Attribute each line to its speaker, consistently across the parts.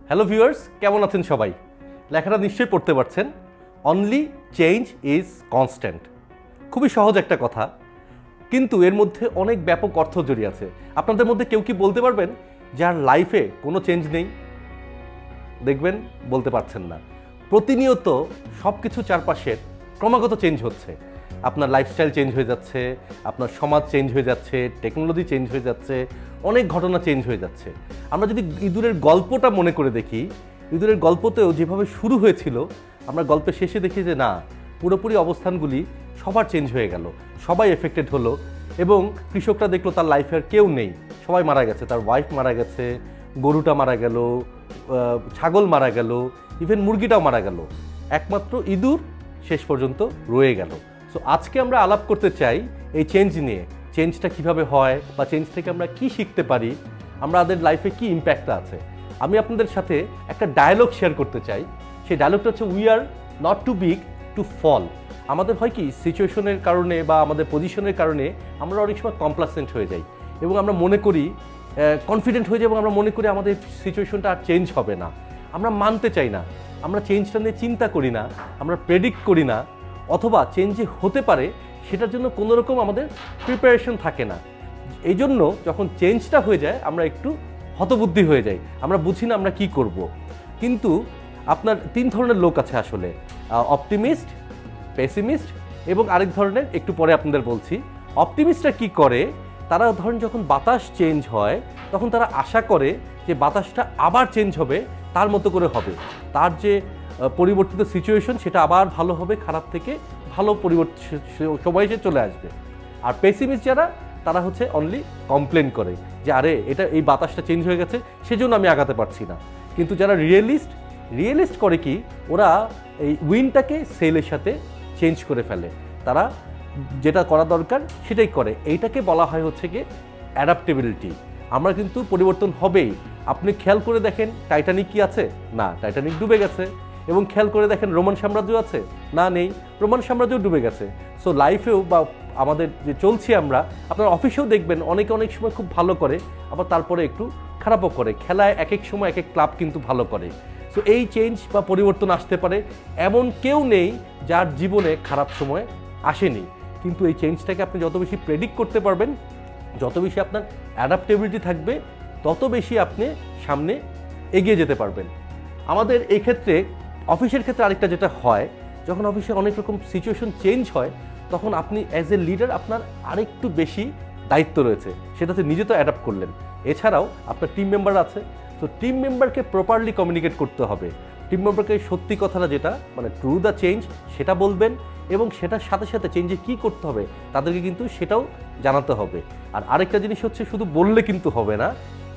Speaker 1: Hello viewers, কেমন আছেন সবাই? লেখাটা নিশ্চয়ই পড়তে পারছেন। Only change is constant. খুবই সহজ একটা কথা, কিন্তু এর মধ্যে অনেক ব্যাপক অর্থ জড়িয়ে আছে। আপনাদের মধ্যে কেউ কি বলতে পারবেন যার লাইফে কোনো চেঞ্জ নেই? দেখবেন বলতে পারছেন না। প্রতিনিয়ত সব কিছু চারপাশের ক্রমাগত চেঞ্জ হচ্ছে। আপনার লাইফস্টাইল চেঞ্জ হয়ে যাচ্ছে, আপনার সমাজ চেঞ্জ হয়ে যাচ্ছে, টেকনোলজি চেঞ্জ হয়ে যাচ্ছে, অনেক ঘটনা চেঞ্জ হয়ে যাচ্ছে। আমরা যদি ইঁদুরের গল্পটা মনে করে দেখি, ইঁদুরের গল্পতেও যেভাবে শুরু হয়েছিল, আমরা গল্পের শেষে দেখি যে না, পুরোপুরি অবস্থানগুলি সবার চেঞ্জ হয়ে গেল, সবাই এফেক্টেড হলো। এবং কৃষকরা দেখলো তার লাইফে আর কেউ নেই, সবাই মারা গেছে, তার ওয়াইফ মারা গেছে, গরুটা মারা গেল, ছাগল মারা গেল, ইভেন মুরগিটাও মারা গেল, একমাত্র ইঁদুর শেষ পর্যন্ত রয়ে গেল। সো আজকে আমরা আলাপ করতে চাই এই চেঞ্জ নিয়ে। চেঞ্জটা কিভাবে হয় বা চেঞ্জ থেকে আমরা কি শিখতে পারি, আমাদের লাইফে কি ইম্প্যাক্ট আছে। আমি আপনাদের সাথে একটা ডায়ালগ শেয়ার করতে চাই। সেই ডায়ালগটা হচ্ছে, we are not too big to fall. আমাদের হয় কি, সিচুয়েশনের কারণে বা আমাদের পজিশনের কারণে আমরা অনেক সময় কমপ্লাসেন্ট হয়ে যাই এবং আমরা মনে করি, কনফিডেন্ট হয়ে যাই এবং আমরা মনে করি আমাদের সিচুয়েশনটা আর চেঞ্জ হবে না। আমরা মানতে চাই না, আমরা চেঞ্জটা নিয়ে চিন্তা করি না, আমরা প্রেডিক্ট করি না, অথবা চেঞ্জ যে হতে পারে সেটার জন্য কোনো রকম আমাদের প্রিপারেশন থাকে না। এই জন্য যখন চেঞ্জটা হয়ে যায় আমরা একটু হতবুদ্ধি হয়ে যাই, আমরা বুঝি না আমরা কি করব। কিন্তু আপনার তিন ধরনের লোক আছে আসলে, অপটিমিস্ট, পেসিমিস্ট এবং আরেক ধরনের, একটু পরে আপনাদের বলছি। অপটিমিস্টরা কি করে, তারা ধরেন যখন বাতাস চেঞ্জ হয় তখন তারা আশা করে যে বাতাসটা আবার চেঞ্জ হবে, তার মতো করে হবে, তার যে পরিবর্তিত সিচুয়েশন সেটা আবার ভালো হবে, খারাপ থেকে ভালো সময় এসে চলে আসবে। আর পেসিমিস্ট যারা, তারা হচ্ছে অনলি কমপ্লেন করে যে আরে এটা এই বাতাসটা চেঞ্জ হয়ে গেছে, সেজন্য আমি আগাতে পারছি না। কিন্তু যারা রিয়েলিস্ট করে কি, ওরা এই উইন্ডটাকে সেলের সাথে চেঞ্জ করে ফেলে, তারা যেটা করা দরকার সেটাই করে। এইটাকে বলা হয় হচ্ছে কি অ্যাডাপ্টেবিলিটি। আমরা কিন্তু পরিবর্তন হবেই। আপনি খেয়াল করে দেখেন, টাইটানিক কি আছে? না, টাইটানিক ডুবে গেছে। এবং খেয়াল করে দেখেন, রোমান সাম্রাজ্য আছে? না, নেই, রোমান সাম্রাজ্য ডুবে গেছে। সো লাইফেও বা আমাদের যে চলছি আমরা, আপনার অফিসেও দেখবেন অনেক সময় খুব ভালো করে, আবার তারপরে একটু খারাপও করে। খেলায় এক এক সময় এক এক ক্লাব কিন্তু ভালো করে। সো এই চেঞ্জ বা পরিবর্তন আসতে পারে, এমন কেউ নেই যার জীবনে খারাপ সময় আসেনি। কিন্তু এই চেঞ্জটাকে আপনি যত বেশি প্রেডিক্ট করতে পারবেন, যত বেশি আপনার অ্যাডাপ্টেবিলিটি থাকবে, তত বেশি আপনি সামনে এগিয়ে যেতে পারবেন। আমাদের এই ক্ষেত্রে, অফিসের ক্ষেত্রে আরেকটা যেটা হয়, যখন অফিসে অনেক রকম সিচুয়েশন চেঞ্জ হয়, তখন আপনি অ্যাজ এ লিডার আপনার আরেকটু বেশি দায়িত্ব রয়েছে। সেটা হচ্ছে নিজে তো অ্যাডাপ্ট করলেন, এছাড়াও আপনার টিম মেম্বার আছে। তো টিম মেম্বারকে প্রপারলি কমিউনিকেট করতে হবে। টিম মেম্বারকে সত্যি কথাটা, যেটা মানে ট্রু দ্য চেঞ্জ, সেটা বলবেন এবং সেটার সাথে সাথে চেঞ্জে কী করতে হবে তাদেরকে কিন্তু সেটাও জানাতে হবে। আর আরেকটা জিনিস হচ্ছে, শুধু বললে কিন্তু হবে না,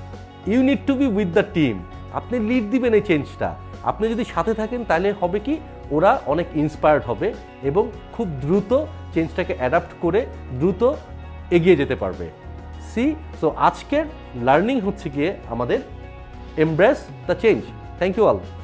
Speaker 1: you need to be with the team. আপনি লিড দিবেন এই চেঞ্জটা। আপনি যদি সাথে থাকেন তাহলে হবে কি, ওরা অনেক ইন্সপায়ার্ড হবে এবং খুব দ্রুত চেঞ্জটাকে অ্যাডাপ্ট করে দ্রুত এগিয়ে যেতে পারবে। সো আজকের লার্নিং হচ্ছে গিয়ে আমাদের embrace the change. Thank you all.